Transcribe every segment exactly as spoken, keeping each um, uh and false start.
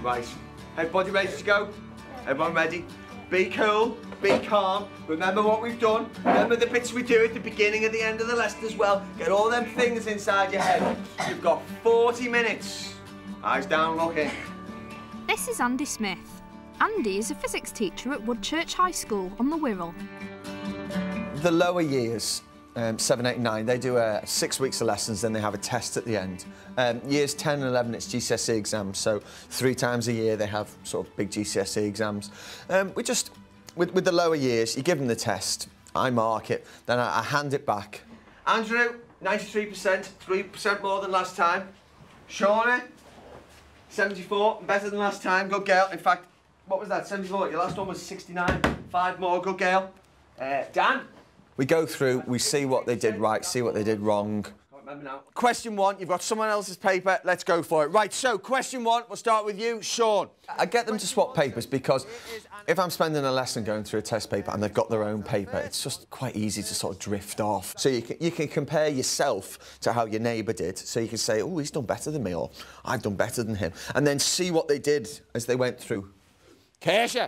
Right. Everybody ready to go? Everyone ready? Be cool, be calm. Remember what we've done. Remember the bits we do at the beginning and the end of the lesson as well. Get all them things inside your head. You've got forty minutes. Eyes down, look in. This is Andy Smith. Andy is a physics teacher at Woodchurch High School on the Wirral. The lower years, um, seven, eight, nine, they do uh, six weeks of lessons, then they have a test at the end. Um, years ten and eleven, it's G C S E exams, so three times a year they have sort of big G C S E exams. Um, we just, with, with the lower years, you give them the test, I mark it, then I, I hand it back. Andrew, ninety-three percent, three percent more than last time. Shawnee, seventy-four, better than last time, good girl. In fact, what was that, seventy-four? Your last one was sixty-nine, five more, good girl. Uh, Dan? We go through, we see what they did right, see what they did wrong. Can't remember now. Question one, you've got someone else's paper, let's go for it. Right, so question one, we'll start with you, Sean. I get them to swap papers because if I'm spending a lesson going through a test paper and they've got their own paper, it's just quite easy to sort of drift off. So you can, you can compare yourself to how your neighbour did. So you can say, oh, he's done better than me, or I've done better than him. And then see what they did as they went through. Keisha.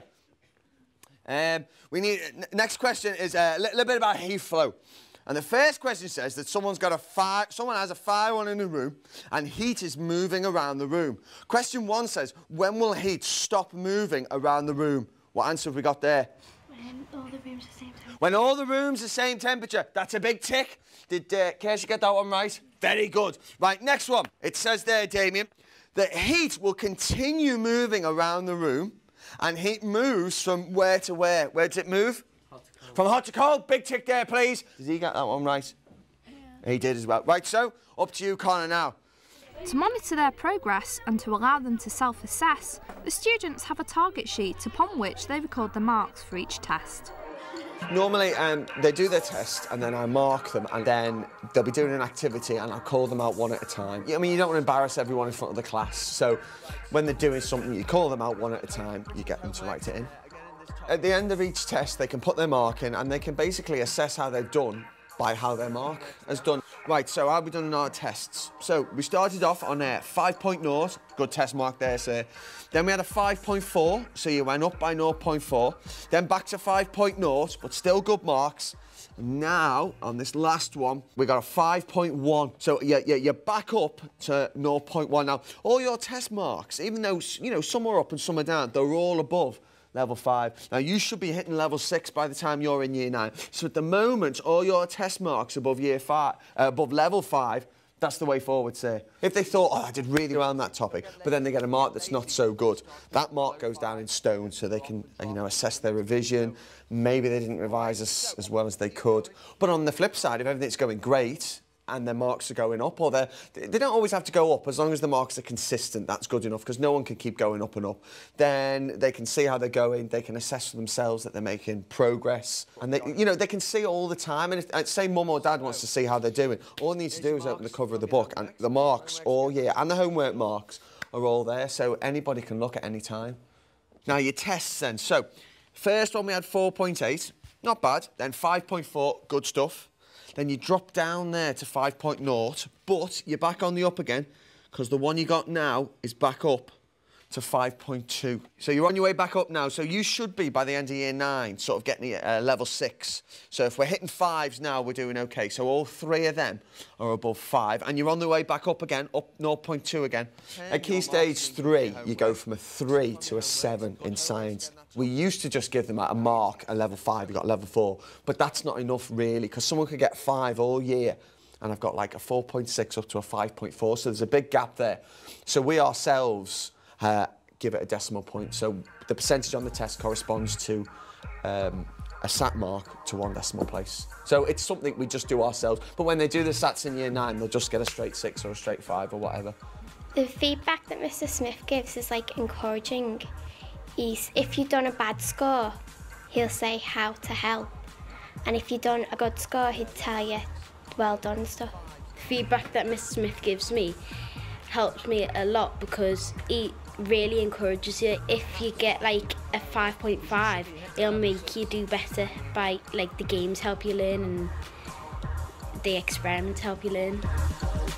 Um, we need, next question is a little bit about heat flow. And the first question says that someone's got a fire, someone has a fire on in a room and heat is moving around the room. Question one says, when will heat stop moving around the room? What answer have we got there? When all the rooms are the same temperature. When all the rooms are the same temperature. That's a big tick. Did uh, Keisha get that one right? Very good. Right, next one. It says there, Damien, that heat will continue moving around the room. And heat moves from where to where? Where does it move? Hot to cold. From hot to cold. Big tick there, please. Did he get that one right? Yeah. He did as well. Right, so, up to you, Connor, now. To monitor their progress and to allow them to self-assess, the students have a target sheet upon which they record the marks for each test. Normally, um, they do their test and then I mark them and then they'll be doing an activity and I'll call them out one at a time. I mean, you don't want to embarrass everyone in front of the class, so when they're doing something, you call them out one at a time, you get them to write it in. At the end of each test, they can put their mark in and they can basically assess how they've done by how their mark has done. Right, so how have we done in our tests? So we started off on a five point zero, good test mark there, sir. Then we had a five point four, so you went up by zero point four. Then back to five point zero, but still good marks. Now, on this last one, we got a five point one. So you, you, you're back up to zero point one. Now, all your test marks, even though, you know, some are up and some are down, they're all above level five. Now, you should be hitting level six by the time you're in year nine. So at the moment, all your test marks above year five, uh, above level five, that's the way forward, sir. If they thought, oh, I did really well on that topic, but then they get a mark that's not so good, that mark goes down in stone so they can, you know, assess their revision. Maybe they didn't revise as, as well as they could. But on the flip side, if everything's going great, and their marks are going up, or they they don't always have to go up, as long as the marks are consistent, that's good enough, because no one can keep going up and up. Then they can see how they're going, they can assess for themselves that they're making progress, and they, you know, they can see all the time, and if, say mum or dad wants to see how they're doing, all they need to do is open the cover of the book, and the marks all year, and the homework marks are all there, so anybody can look at any time. Now, your tests then. So, first one we had four point eight, not bad, then five point four, good stuff. Then you drop down there to five point zero, but you're back on the up again, because the one you got now is back up to five point two. So you're on your way back up now, so you should be, by the end of year nine, sort of getting uh, level six. So if we're hitting fives now, we're doing OK. So all three of them are above five, and you're on the way back up again, up zero point two again. At Key Stage three, you go from a three to a seven in science. We used to just give them a mark, a level five, you got level four, but that's not enough really, because someone could get five all year, and I've got like a four point six up to a five point four, so there's a big gap there. So we ourselves uh, give it a decimal point, so the percentage on the test corresponds to um, a sat mark to one decimal place. So it's something we just do ourselves, but when they do the sats in year nine, they'll just get a straight six or a straight five or whatever. The feedback that Mister Smith gives is like encouraging. He's, if you've done a bad score, he'll say how to help. And if you've done a good score, he'd tell you, well done and stuff. Feedback that Mister Smith gives me helps me a lot, because he really encourages you. If you get like a five point five, it'll make you do better by, like, the games help you learn and the experiments help you learn.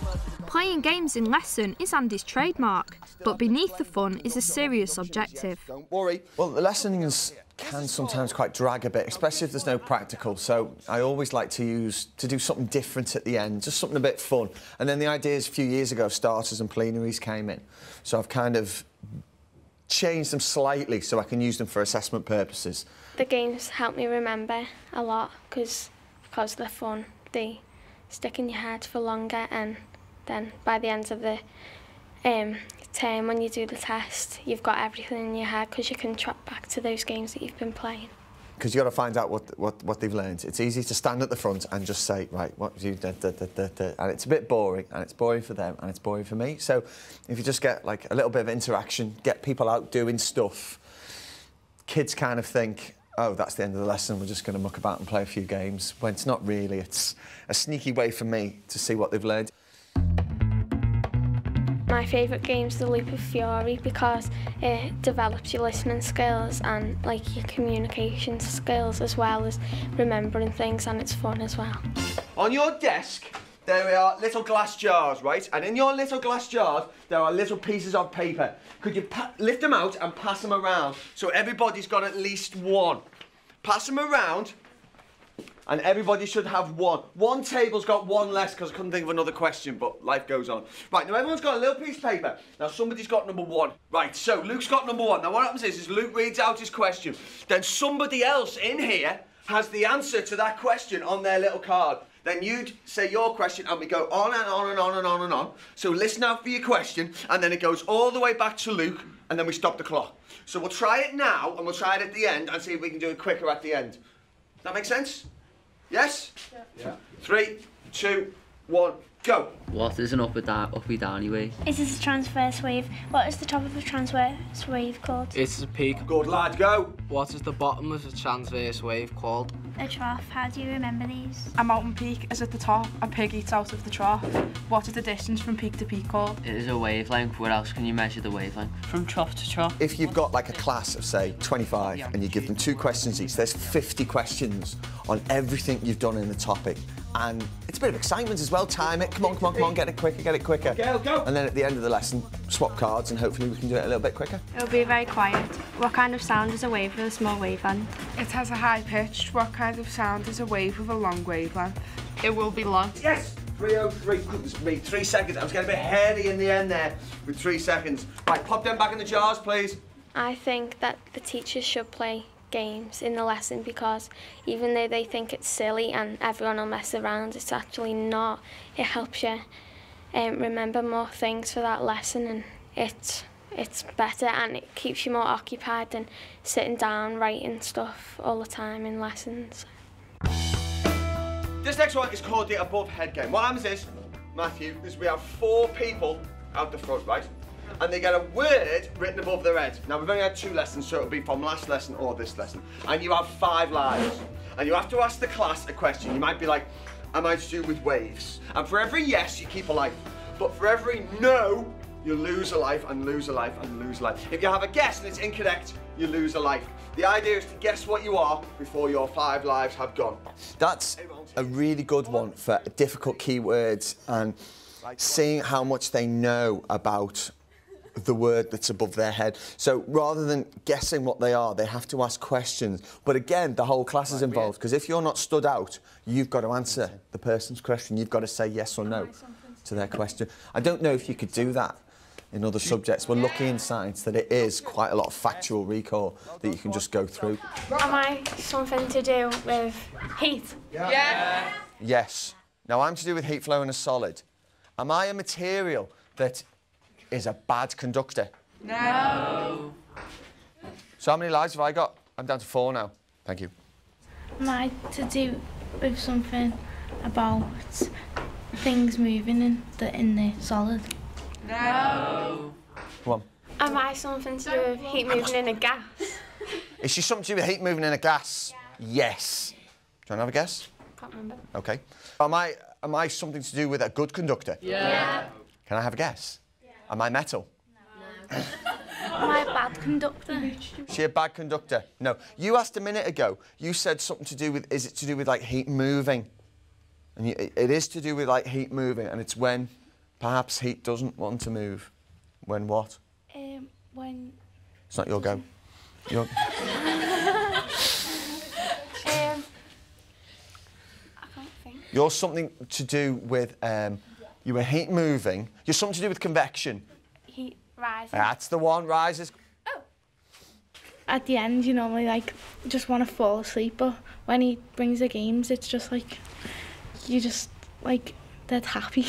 Playing games in lesson is Andy's trademark, but beneath the fun is a serious objective. Don't worry. Well, the lessons can sometimes quite drag a bit, especially if there's no practical. So I always like to use to do something different at the end, just something a bit fun. And then the ideas a few years ago, starters and plenaries came in. So I've kind of changed them slightly so I can use them for assessment purposes. The games help me remember a lot because because they're fun. They stick in your head for longer, and then by the end of the um, term, when you do the test, you've got everything in your head because you can track back to those games that you've been playing. Because you've got to find out what, what, what they've learned. It's easy to stand at the front and just say, right, what do you... Da, da, da, da, da. And it's a bit boring, and it's boring for them, and it's boring for me. So if you just get, like, a little bit of interaction, get people out doing stuff, kids kind of think, oh, that's the end of the lesson, we're just going to muck about and play a few games, when it's not really. It's a sneaky way for me to see what they've learned. My favourite game is the Loop of Fury because it develops your listening skills and like your communication skills as well as remembering things, and it's fun as well. On your desk, there are little glass jars, right? And in your little glass jars, there are little pieces of paper. Could you pa lift them out and pass them around so everybody's got at least one? Pass them around, and everybody should have one. One table's got one less because I couldn't think of another question, but life goes on. Right, now everyone's got a little piece of paper. Now somebody's got number one. Right, so Luke's got number one. Now what happens is, is Luke reads out his question. Then somebody else in here has the answer to that question on their little card. Then you'd say your question, and we go on and on and on and on and on. So listen out for your question, and then it goes all the way back to Luke, and then we stop the clock. So we'll try it now, and we'll try it at the end, and see if we can do it quicker at the end. Does that make sense? Yes? Yeah. Yeah. Three, two, one, go. What is an up and down, uppy downy wave? Is this a transverse wave? What is the top of a transverse wave called? It's a peak. Good lad, go. What is the bottom of a transverse wave called? A trough. How do you remember these? A mountain peak is at the top. A pig eats out of the trough. What is the distance from peak to peak called? It is a wavelength. Where else can you measure the wavelength? From trough to trough. If you've got like a class of, say, twenty-five, and you give them two questions each, there's fifty questions on everything you've done in the topic. And it's a bit of excitement as well. Time it. Come on, come on, come on. Get it quicker, get it quicker. Go, go. And then at the end of the lesson, swap cards, and hopefully we can do it a little bit quicker. It'll be very quiet. What kind of sound is a wave with a small wavelength? It has a high pitch. What kind of sound is a wave with a long wavelength? It will be long. Yes! three oh three. Goodness me, three seconds. I was getting a bit hairy in the end there with three seconds. Right, pop them back in the jars, please. I think that the teachers should play games in the lesson because even though they think it's silly and everyone will mess around, it's actually not. It helps you um, remember more things for that lesson, and it's it's better and it keeps you more occupied than sitting down writing stuff all the time in lessons. This next one is called the above head game. What happens is, Matthew, is we have four people out the front, right? And they get a word written above their head. Now, we've only had two lessons, so it'll be from last lesson or this lesson. And you have five lives. And you have to ask the class a question. You might be like, am I to do with waves? And for every yes, you keep a life. But for every no, you lose a life and lose a life and lose a life. If you have a guess and it's incorrect, you lose a life. The idea is to guess what you are before your five lives have gone. That's a really good one for difficult keywords and seeing how much they know about the word that's above their head. So rather than guessing what they are, they have to ask questions. But again, the whole class is involved, because if you're not stood out, you've got to answer the person's question. You've got to say yes or no to their question. I don't know if you could do that in other subjects. We're lucky in science that it is quite a lot of factual recall that you can just go through. Am I something to do with heat? Yeah. Yeah. Yes. Now I'm to do with heat flow in a solid. Am I a material that is a bad conductor? No. So how many lives have I got? I'm down to four now. Thank you. Am I to do with something about things moving in the, in the solid? No. Come on. Am I something to do with heat moving in a gas? Is she something to do with heat moving in a gas? Yeah. Yes. Do you want to have a guess? Can't remember. Okay. Am I, am I something to do with a good conductor? Yeah. yeah. Can I have a guess? Yeah. Am I metal? No. Am I a bad conductor? Is she a bad conductor? No. You asked a minute ago, you said something to do with, is it to do with like heat moving? And you, it is to do with like heat moving, and it's when Perhaps heat doesn't want to move. When what? Um, when... It's not your go. Your... um, I can't think. You're something to do with... Um, you were heat moving. You're something to do with convection. Heat rising. That's the one, rises. At the end, you normally like just want to fall asleep, but when he brings the games, it's just like you just like dead happy.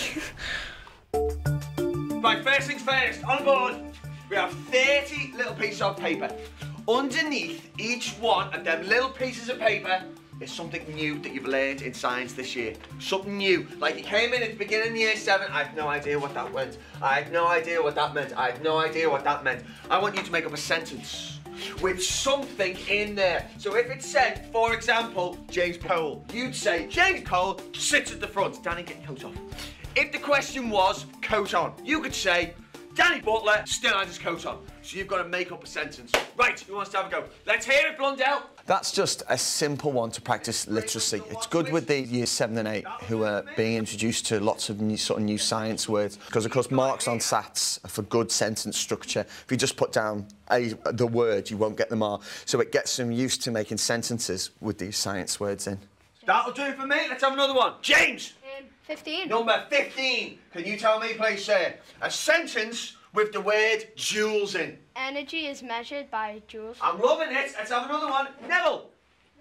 Right, first things first, on board. We have thirty little pieces of paper. Underneath each one of them little pieces of paper is something new that you've learned in science this year. Something new. Like you came in at the beginning of year seven, I had no idea what that meant. I had no idea what that meant. I had no idea what that meant. I want you to make up a sentence with something in there. So if it said, for example, James Cole, you'd say, James Cole sits at the front. Danny, get your coat off. If the question was, coat on, you could say, Danny Butler still has his coat on. So you've got to make up a sentence. Right, who wants to have a go? Let's hear it, Blundell. That's just a simple one to practice literacy. It's good with the year seven and eight who are being introduced to lots of new, sort of new science words. Because, of course, marks on SATs are for good sentence structure. If you just put down a, the word, you won't get the mark. So it gets them used to making sentences with these science words in. That'll do it for me. Let's have another one. James. Um, fifteen. Number fifteen. Can you tell me, please, sir, a sentence with the word joules in? Energy is measured by joules. I'm loving it. Let's have another one. Neville.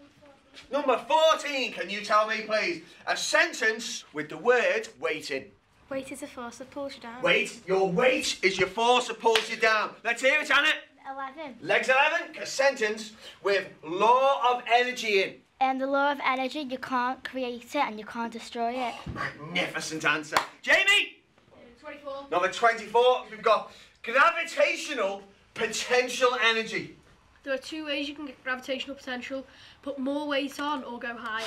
Number fourteen. Can you tell me, please, a sentence with the word weight in? Weight is a force that pulls you down. Weight. Your weight is your force that pulls you down. Let's hear it, Anna. eleven. Legs eleven. A sentence with law of energy in. And the law of energy, you can't create it and you can't destroy it. Magnificent answer. Jamie. twenty-four. Number twenty-four. We've got gravitational potential energy. There are two ways you can get gravitational potential: put more weight on or go higher.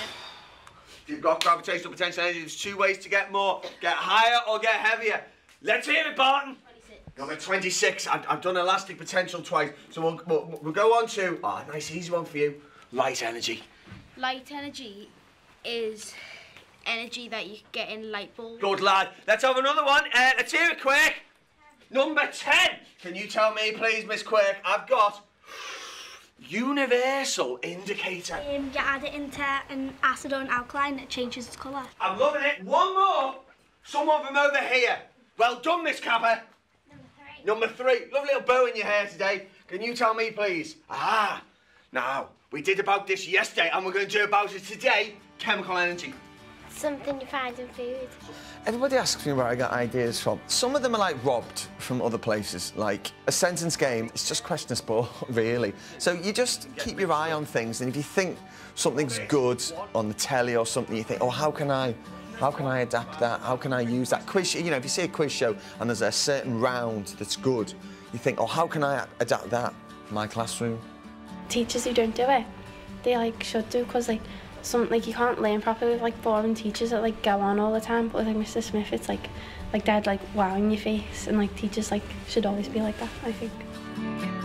If you've got gravitational potential energy, there's two ways to get more: get higher or get heavier. Let's hear it, Barton. twenty-six. Number twenty-six. I've, I've done elastic potential twice, so we'll, we'll, we'll go on to oh, a nice easy one for you: light energy. Light energy is energy that you get in light bulbs. Good lad. Let's have another one. Uh, let's hear it, Quirk. Number ten. Can you tell me, please, Miss Quirk? I've got universal indicator. Um, you add it into an acid or an alkaline, it changes its colour. I'm loving it. One more. Someone from over here. Well done, Miss Capper. Number three. Number three. Lovely little bow in your hair today. Can you tell me, please? Ah, now, we did about this yesterday, and we're going to do about it today. Chemical energy. Something you find in food. Everybody asks me where I get ideas from. Some of them are like robbed from other places. Like a sentence game, it's just question of sport, really. So you just keep your eye on things, and if you think something's good on the telly or something, you think, oh, how can I, how can I adapt that? How can I use that quiz? You know, if you see a quiz show and there's a certain round that's good, you think, oh, how can I adapt that for my classroom? Teachers who don't do it, they like should do, because like some like you can't learn properly with like boring teachers that like go on all the time. But with like Mister Smith, it's like like dead like wow in your face, and like teachers like should always be like that, I think.